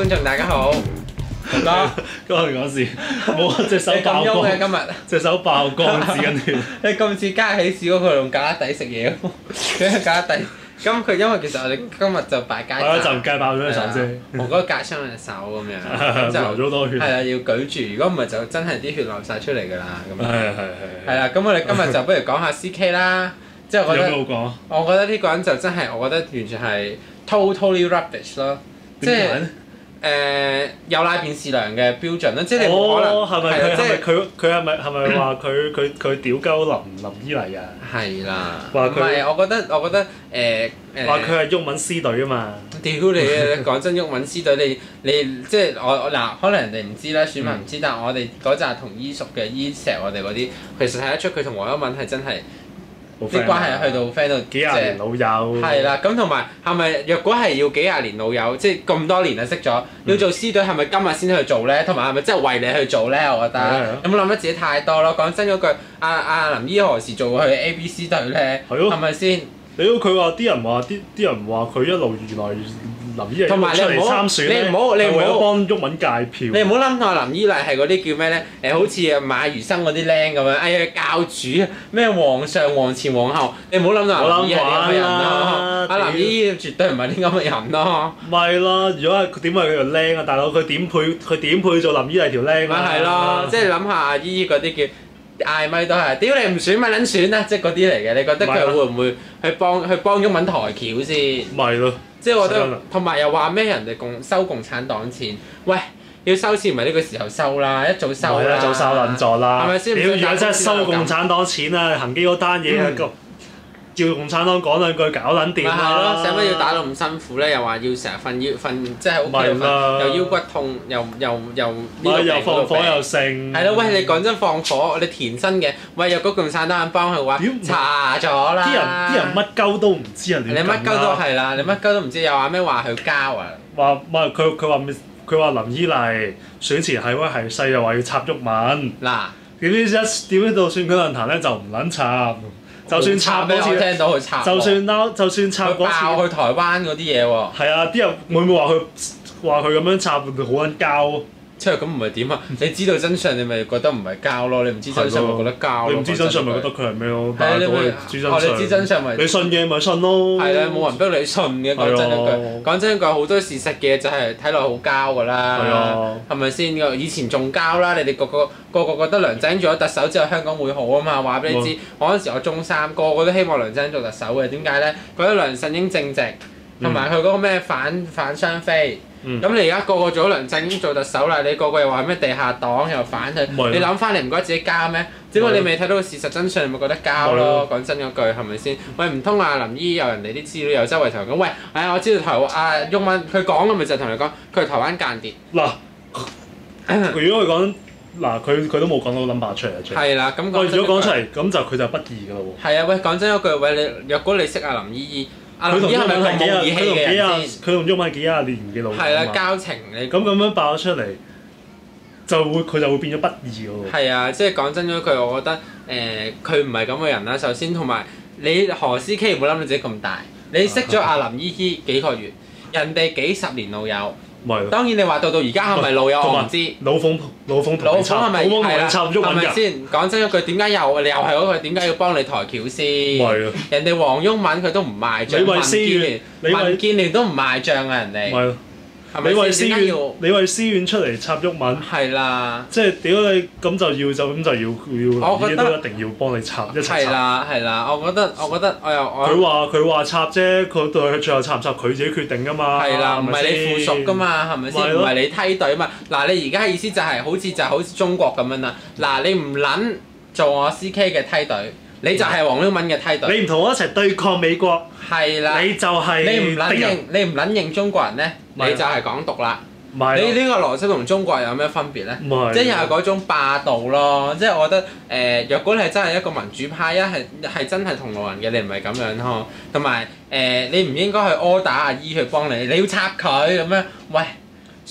觀眾大家好。哥哥， 講事，冇隻手爆光嘅今日， 隻手爆光止緊血。 你今次加起士嗰個用架底食嘢喎，佢架底。咁佢因為其實我哋今日就敗家陣， 就計爆咗隻手啫。 我覺得隔傷隻手咁樣， 就流咗多血。 係啊，要舉住，如果唔係就真係啲血流晒出嚟㗎啦。咁係啦，咁我哋今日就不如講下 CK 啦。即係我覺得， 有冇講？ 我覺得呢個人就真係，我覺得完全係 totally rubbish 咯。即係有奶便是娘嘅標準啦，即係你冇可能。 係咪佢係咪話佢屌鳩林依嚟啊？ 係啦。 唔係， 我覺得話佢係鬱文師隊啊嘛。 屌你啊！講真，鬱文師隊你即係我嗱，可能人哋唔知啦，選民唔知，但係我哋嗰紮同醫熟嘅醫石，我哋嗰啲其實睇得出佢同黃毓民係真係。啲關係去到 friend 到幾廿年老友。 係啦，咁同埋係咪若果係要幾廿年老友，即係咁多年啊識咗，要做師隊係咪今日先去做咧？同埋係咪真係為你去做咧？我覺得有冇諗得自己太多咯？講真嗰句，阿林姨何時做過佢 ABC 隊咧？係咪先？ 佢話啲人話佢一路原來林依麗出嚟參選咧， 你唔好幫毓民界票。 你唔好諗到林依麗係嗰啲叫咩咧？好似馬如生嗰啲僆咁樣，哎呀教主咩皇上、皇前、皇後，你唔好諗到林依係啲咁嘅人咯。阿林依絕對唔係啲咁嘅人咯。 咪啦，如果係點係佢條僆啊，大佬佢點配做林依麗條僆啊？ 咪係咯，即係諗下阿姨嗰啲叫。嗌咪都係，屌你唔選咪撚選啦！即係嗰啲嚟嘅，你覺得佢會唔會去幫毓民抬轎先？ 咪咯， 即係我覺得，同埋又話咩人哋收共產黨錢，喂，要收錢唔係呢個時候收啦，一早收啦， 一早收撚咗啦， 係咪先？ 屌，如果真係收共產黨錢啊，恒基嗰單嘢啊，叫共產黨講兩句搞撚掂啦。 係咯，使乜要打到咁辛苦咧？又話要成日瞓，即係喺屋企度瞓，又腰骨痛，又放火又剩。 係咯，喂！你講真放火，你填身嘅，喂！若果共產黨人幫佢嘅話，查咗啦。 啲人乜鳩都唔知啊！ 你乜鳩都係啦，你乜鳩都唔知，又話咩話佢交啊？ 話唔係佢話林依麗選前係威係勢，又話要插毓民。 嗱， 點知到選舉論壇咧就唔撚插。就算插嗰次， 我聽到佢插。就算插嗰次， 爆去台灣嗰啲嘢喎。 係啊，啲人會唔會話佢咁樣插好撚膠？ 即係咁唔係點啊？你知道真相，你咪覺得唔係膠咯；你唔知真相咪覺得膠咯。 你唔知真相咪覺得佢係咩咯？但係你知真相咪？ 你信嘅咪信咯。 係啦，冇人逼你信嘅。講真一句，好多事實嘅就係睇落好膠㗎啦。 係啊。係咪先？以前仲膠啦，你哋個個覺得梁振英做咗特首之後，香港會好啊嘛。話俾你知，我嗰陣時我中三，個個都希望梁振英做特首嘅。點解咧？覺得梁振英正直，同埋佢嗰個咩反雙非。咁你而家個個做咗梁振英做特首啦，你個個又話咩地下黨又反佢，你諗翻你唔覺得自己膠咩？只不過你未睇到個事實真相，你咪覺得膠咯。講真嗰句係咪先？喂，唔通阿林姨有人哋啲資料又周圍同人講，喂，我知道毓民佢講嘅咪就係同你講，佢係台灣間諜。 嗱，如果佢講嗱，佢都冇講到 number 出嚟。 係啦，咁如果講出嚟，咁就佢就不義㗎咯喎。 係啊，喂，講真嗰句，喂，若果你識阿林姨。 佢同毓民係幾廿佢同毓民幾廿年嘅老友。 係啦，交情你咁樣爆咗出嚟，佢就會變咗不義㗎喎。 係啊，即係講真嗰句，我覺得佢唔係咁嘅人啦。首先同埋你何思 K 唔好諗到自己咁大，你識咗阿林姨姨幾個月，人哋幾十年老友。當然你話到而家係咪老友我唔知。 老馮係咪係咪先？講真一句，點解又係嗰句？點解要幫你抬轎先？人哋黃毓民佢都唔賣帳，民建聯都唔賣帳啊！人哋。 你為私怨出嚟插毓民， 係啦， 即係屌你咁就要，我覺得一定要幫你插一齊插。 係啦，我覺得佢話插啫，佢對最後插唔插佢自己決定㗎嘛。 係啦，唔係你附屬㗎嘛，係咪先？唔係你梯隊嘛。嗱，你而家嘅意思就係好似中國咁樣啦。嗱，你唔撚做我 CK 嘅梯隊，你就係黃毓民嘅梯隊。 你唔同我一齊對抗美國， 係啦， 你就係你唔撚認中國人咧，你就係港獨啦。你呢個邏輯同中國有咩分別咧？即係又係嗰種霸道咯。即係我覺得若果你係真係一個民主派，係真係同路人嘅，你唔係咁樣呵。同埋你唔應該去 order 阿姨去幫你，你要插佢咁樣。喂，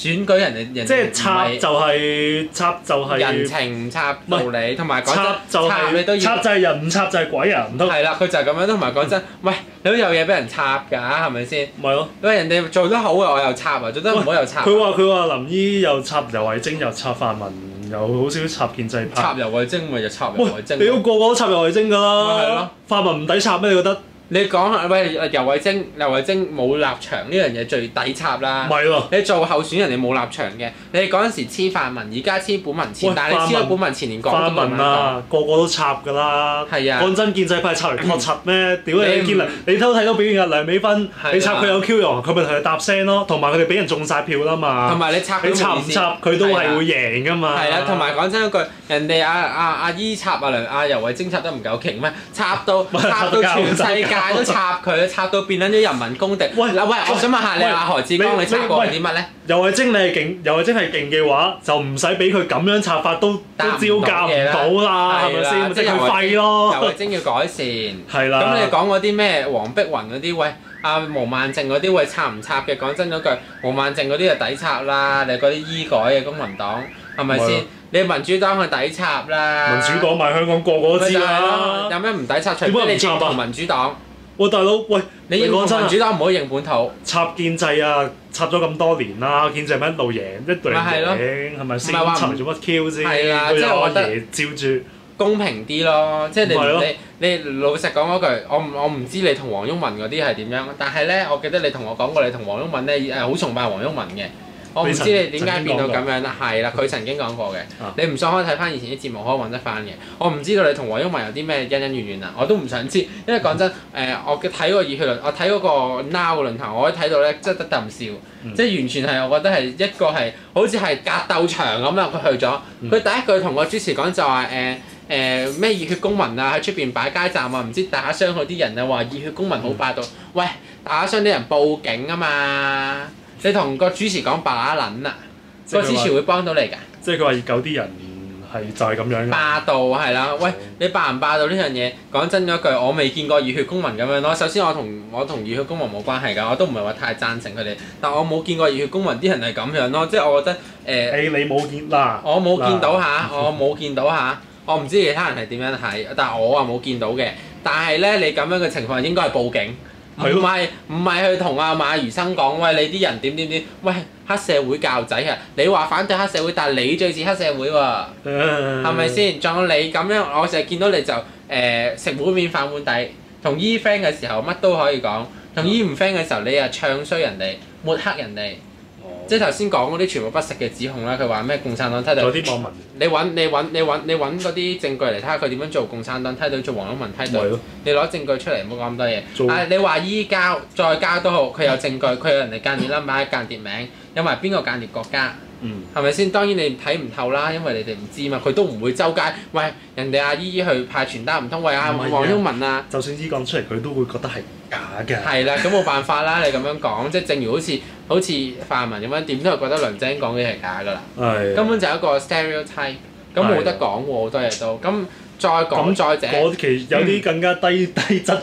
選舉人哋即係插就係人情唔插道理，同埋講插就真插你都要插就係人，唔插就係鬼啊！唔通係啦，佢就係咁樣，同埋講真，喂，你都有嘢俾人插㗎，係咪先？ 咪咯？ 喂，人哋做得好嘅我又插啊，做得唔好又插。 佢話林姨又插游蕙禎，又插泛民，又好少插建制派。 插游蕙禎咪就插游蕙禎。 你個個都插游蕙禎㗎啦。 咪係咯， 泛民唔抵插咩？你覺得？ 你講下喂，游蕙禎冇立場呢樣嘢最抵插啦。 咪咯。 你做候選人你冇立場嘅，你嗰陣時黐泛民，而家黐本民前，但係你黐咗本民前連講都冇泛民啊，個個都插㗎啦。 係啊。 講真，建制派插嚟托插咩？屌你都睇到表現㗎，梁美芬，你插佢有 Q 用，佢咪同佢搭聲咯。同埋佢哋俾人中晒票啦嘛。 同埋你插唔插佢都係會贏㗎嘛。 係啊，同埋講真一句，人哋阿姨插游蕙禎插得唔夠勁咩？插到全世界都插佢。插到變緊啲人民公敵。喂，我想問下你何志剛，你插過啲乜咧？ 游蕙禎你係勁，游蕙禎係勁嘅話，就唔使俾佢咁樣插法都招架唔到啦，係咪先？即係佢廢咯。 游蕙禎要改善。 係啦。 咁你講嗰啲咩黃碧雲嗰啲，喂，毛孟靜嗰啲，喂，插唔插嘅？講真嗰句，毛孟靜嗰啲就抵插啦。你嗰啲醫改嘅公民黨係咪先？你民主黨係抵插啦。 民主黨咪香港個個都知啦。 有咩唔抵插？除非你認同民主黨。喂， 大佬，喂， 你認同民主黨唔可以認本土。 插建制啊，插咗咁多年啦，建制咪一路贏，一路贏，係咪先？插嚟做乜 Q 先？ 係啊，即係我覺得照住公平啲咯。即係你老實講嗰句，我唔知你同黃毓民嗰啲係點樣，但係咧，我記得你同我講過，你同黃毓民咧好崇拜黃毓民嘅。我唔知你點解變到咁樣啦，係啦，佢曾經講過嘅。你唔想可以睇翻以前啲節目，可以揾得翻嘅。我唔知道你同黃毓民有啲咩恩恩怨怨啊，我都唔想知，因為講真，我睇個熱血論，我睇嗰個 Now 論壇，我可以睇到咧，真係得啖笑，即係完全係我覺得係一個係好似係格鬥場咁啦。佢去咗，佢第一句同個主持講就話咩熱血公民啊，喺出邊擺街站啊，唔知打傷嗰啲人啊，話熱血公民好霸道。喂，打傷啲人報警啊嘛！你同個主持講把撚啊，個支持會幫到你㗎。 即係佢話熱狗啲人係就係咁樣。霸道係啦，喂，你霸唔霸道呢樣嘢？講真咗句，我未見過熱血公民咁樣咯。首先我同熱血公民冇關係㗎，我都唔係話太贊成佢哋，但我冇見過熱血公民啲人係咁樣咯。即係我覺得你冇見嗱？ 我冇見到嚇，我冇見到嚇，我唔知其他人係點樣睇，但係我啊冇見到嘅。但係咧，你咁樣嘅情況應該係報警。唔係去同阿馬如生講，喂，你啲人點點點，喂，黑社會教仔啊！你話反對黑社會，但係你最似黑社會喎，係咪先？仲有你咁樣，我成日見到你就食碗面反碗底，同姨 friend 嘅時候乜都可以講，同姨唔 friend 嘅時候你又唱衰人哋，抹黑人哋。即係頭先講嗰啲全部不實嘅指控啦，佢話咩共產黨梯隊？ 啲網民。 你揾嗰啲證據嚟睇下佢點樣做共產黨梯隊，做黃毓民梯隊。你攞證據出嚟，唔好講咁多嘢。你話依交再交都好，佢有證據，佢有人哋間諜 number、間諜名，有埋邊個間諜國家。係咪先？當然你睇唔透啦，因為你哋唔知嘛，佢都唔會周街喂人哋阿姨去派傳單，唔通喂阿黃毓民啊？ 就算依講出嚟，佢都會覺得係假嘅。 係啦，咁冇辦法啦，你咁樣講，即係正如好似泛民咁樣，點都係覺得梁振英講嘅係假㗎啦。 係。根本就係一個 stereotype，咁冇得講喎，好多嘢都咁。再講再者， 嗰期有啲更加低質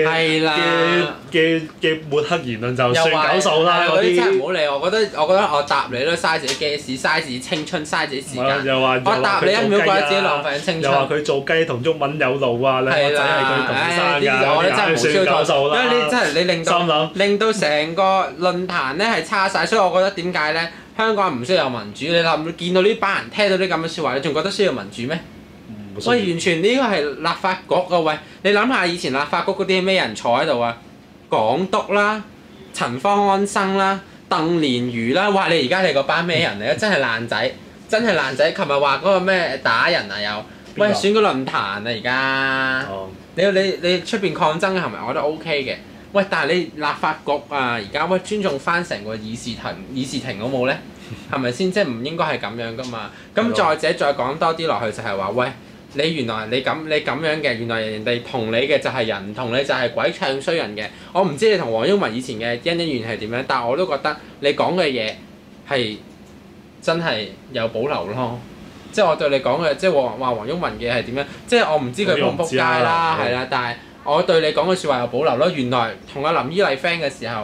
嘅抹黑言論就算搞數啦。 嗰啲真係唔好理，我覺得我答你都嘥自己嘅士，嘥自己青春，嘥自己時間。我答你一秒覺得自己浪費青春。 又話佢做雞同毓民有路啊，兩個仔係佢同生㗎， 我覺得真係無消數啦。因為你真係你令到成個論壇咧係差晒，所以我覺得點解咧香港唔需要有民主？你見到呢班人聽到啲咁嘅説話，你仲覺得需要民主咩？喂，完全呢個係立法局啊！喂，你諗下以前立法局嗰啲咩人坐喺度啊？港督啦、陳方安生啦、鄧蓮如啦，哇！你而家你嗰班咩人嚟啊？真係爛仔，真係爛仔！琴日話嗰個咩打人啊又，喂選個論壇啊而家，你出邊抗爭係咪？我覺得 OK 嘅。喂，但係你立法局啊而家喂尊重翻成個議事庭好冇咧？係咪先？即係唔應該係咁樣噶嘛？咁再者再講多啲落去就係話喂。你原來你咁樣嘅，原來人哋同你嘅就係人，唔同你就係鬼唱衰人嘅。我唔知你同黃毓民以前嘅恩恩怨怨係點樣，但係我都覺得你講嘅嘢係真係有保留咯。即係我對你講嘅，即係話黃毓民嘅係點樣？即係我唔知佢撲唔撲街啦，係啦。但係我對你講嘅説話有保留咯。原來同阿林依麗 friend 嘅時候，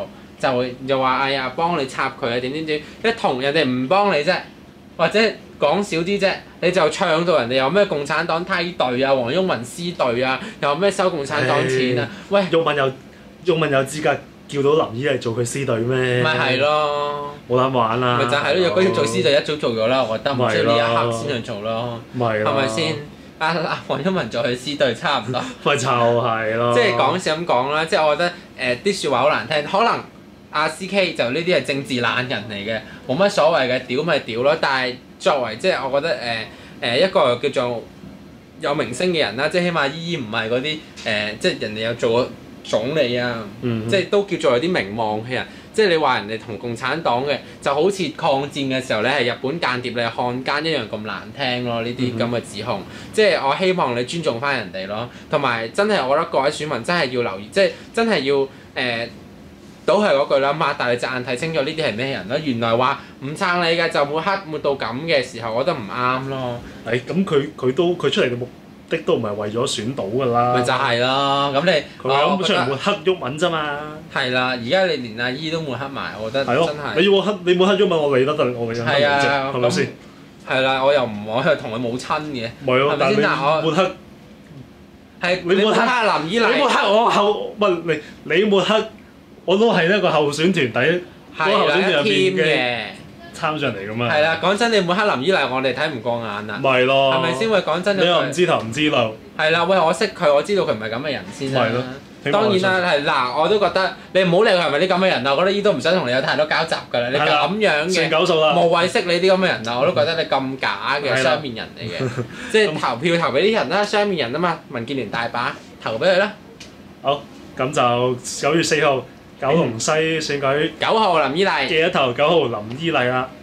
就又話哎呀幫你插佢啊點，一同人哋唔幫你啫，或者講少啲啫，你就唱到人哋有咩共產黨梯隊啊、黃毓民師隊啊，又咩收共產黨錢啊？喂， 毓民有資格叫到林依嚟做佢師隊咩？ 咪係咯， 冇得玩啦！ 咪就係咯，如果要做師隊一早做咗啦，我覺得唔需要呢一刻先去做咯，係咪先？黃毓民做佢師隊差唔多， 咪就係咯。 即係講笑咁講啦，即係我覺得啲説話好難聽，可能阿 CK 就呢啲係政治懶人嚟嘅，冇乜所謂嘅，屌咪屌咯。但係作為即係我覺得一個叫做有明星嘅人啦，即係起碼依依唔係嗰啲即係人哋有做過總理啊，即係都叫做有啲名望嘅人。即係你話人哋同共產黨嘅，就好似抗戰嘅時候你係日本間諜，你係漢奸一樣咁難聽咯。呢啲咁嘅指控，即係我希望你尊重翻人哋咯。同埋真係我覺得各位選民真係要留意，即係真係要都係嗰句啦，擘大你隻眼睇清楚呢啲係咩人咯。原來話唔撐你嘅就抹黑抹到咁嘅時候，我覺得唔啱咯。 咁佢出嚟嘅目的都唔係為咗選到㗎啦。咪就係咯，咁你佢咁出嚟抹黑毓民啫嘛。 係啦，而家你連阿姨都抹黑埋，我覺得真係。 你抹黑毓民，我理得我理得啫，係咪先？ 係啦，我又同佢冇親嘅。 咪咯，但係你抹黑係你抹黑林依麗。 你抹黑我你抹黑我都係一個候選團底嗰個候選團入邊嘅參上嚟㗎嘛。 係啦，講真，你抹黑林依麗，我哋睇唔過眼啦。 咪咯。 係咪先？喂，講真， 你又唔知頭唔知路。 係啦，喂，我識佢，我知道佢唔係咁嘅人先啦。 係咯。 當然啦，係嗱，我都覺得你唔好理佢係咪啲咁嘅人啦，我覺得依都唔想同你有太多交集㗎啦。你咁樣嘅，無謂識你啲咁嘅人啦，我都覺得你咁假嘅雙面人嚟嘅，即係投票投俾啲人啦，雙面人啊嘛，民建聯大把，投俾佢啦。 好，咁就9月4號九龍西選舉，9 號林依麗， 記得投9號林依麗啦。